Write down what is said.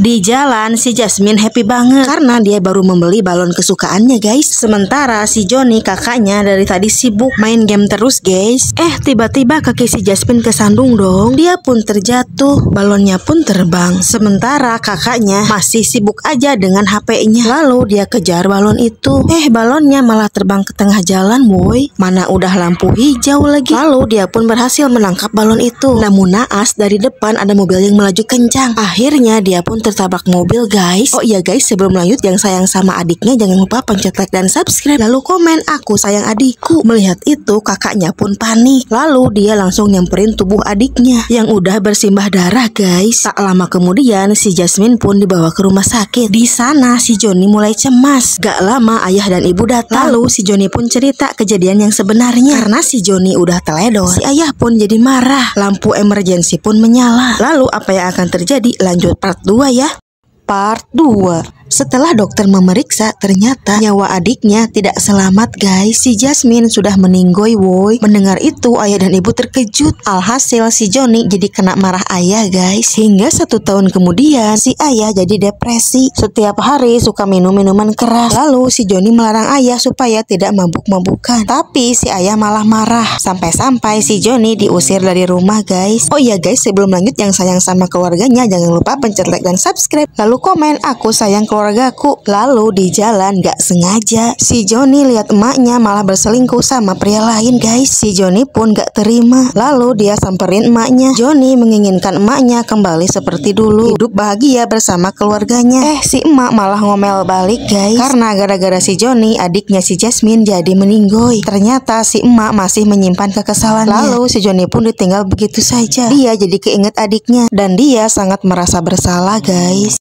Di jalan si Jasmine happy banget karena dia baru membeli balon kesukaannya guys. Sementara si Johnny kakaknya dari tadi sibuk main game terus guys. Tiba-tiba kaki si Jasmine kesandung dong. Dia pun terjatuh, balonnya pun terbang. Sementara kakaknya masih sibuk aja dengan HP-nya. Lalu dia kejar balon itu. Balonnya malah terbang ke tengah jalan boy. Mana udah lampu hijau lagi. Lalu dia pun berhasil menangkap balon itu. Namun naas dari depan ada mobil yang melaju kencang. Akhirnya dia pun tertabrak mobil guys. Oh iya guys, sebelum lanjut yang sayang sama adiknya jangan lupa pencet like dan subscribe. Lalu komen aku sayang adikku. Melihat itu kakaknya pun panik. Lalu dia langsung nyamperin tubuh adiknya yang udah bersimbah darah guys. Tak lama kemudian si Jasmine pun dibawa ke rumah sakit. Di sana si Johnny mulai cemas. Gak lama ayah dan ibu datang. Lalu si Johnny pun cerita kejadian yang sebenarnya. Karena si Johnny udah teledor, si ayah pun jadi marah. Lampu emergensi pun menyala. Lalu apa yang akan terjadi? Lanjut part 2 ya. Part 2. Setelah dokter memeriksa, ternyata nyawa adiknya tidak selamat guys. Si Jasmine sudah meninggoy woy. Mendengar itu ayah dan ibu terkejut. Alhasil si Johnny jadi kena marah ayah guys. Hingga 1 tahun kemudian si ayah jadi depresi. Setiap hari suka minum minuman keras. Lalu si Johnny melarang ayah supaya tidak mabuk-mabukan. Tapi si ayah malah marah. Sampai-sampai si Johnny diusir dari rumah guys. Oh iya guys, sebelum lanjut yang sayang sama keluarganya jangan lupa pencet like dan subscribe. Lalu komen aku sayang keluargaku. Lalu di jalan gak sengaja si Johnny lihat emaknya malah berselingkuh sama pria lain guys. Si Johnny pun gak terima. Lalu dia samperin emaknya. Johnny menginginkan emaknya kembali seperti dulu, hidup bahagia bersama keluarganya. Si emak malah ngomel balik guys. Karena gara-gara si Johnny adiknya si Jasmine jadi meninggoy. Ternyata si emak masih menyimpan kekesalannya. Lalu si Johnny pun ditinggal begitu saja. Dia jadi keinget adiknya dan dia sangat merasa bersalah guys.